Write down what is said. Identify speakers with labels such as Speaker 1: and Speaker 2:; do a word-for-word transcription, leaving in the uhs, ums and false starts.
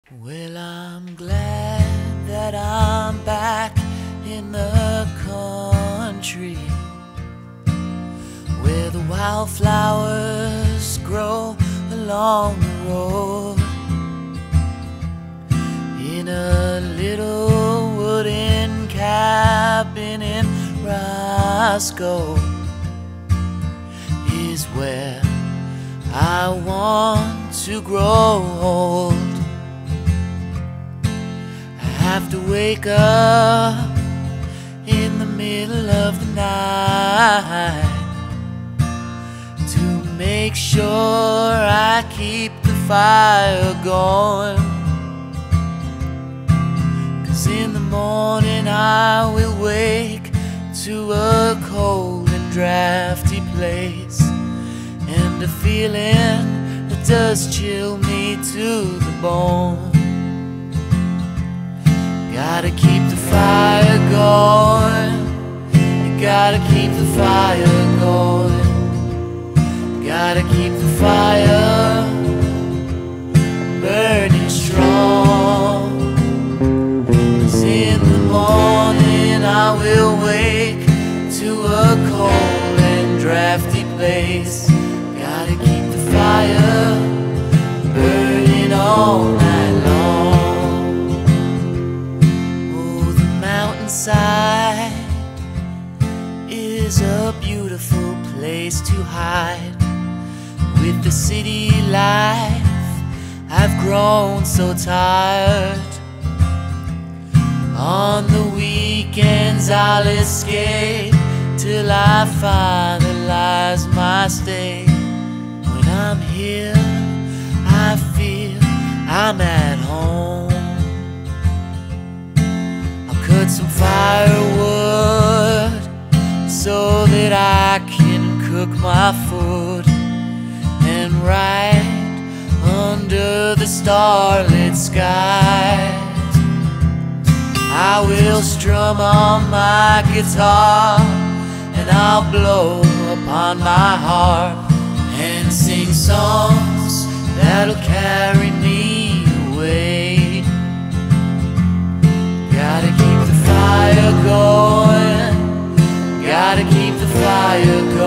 Speaker 1: Well, I'm glad that I'm back in the country, where the wildflowers grow along the road, in a little wooden cabin in Roscoe is where I want to grow old. I have to wake up in the middle of the night to make sure I keep the fire going, 'cause in the morning I will wake to a cold and drafty place, and a feeling that does chill me to the bone. Gotta keep the fire going, you gotta keep the fire going, gotta keep the fire burning strong. 'Cause in the morning I will wake to a cold and drafty place. Gotta keep the fire burning all night long. Oh, the mountainside is a beautiful place to hide. With the city life, I've grown so tired. On the weekends I'll escape till I finalize my stay. When I'm here, I feel I'm at home. I'll cut some firewood so that I can cook my food, and right under the starlit skies I will strum on my guitar, and I'll blow upon my harp and sing songs that'll carry me away. Gotta keep the fire going, gotta keep the fire going.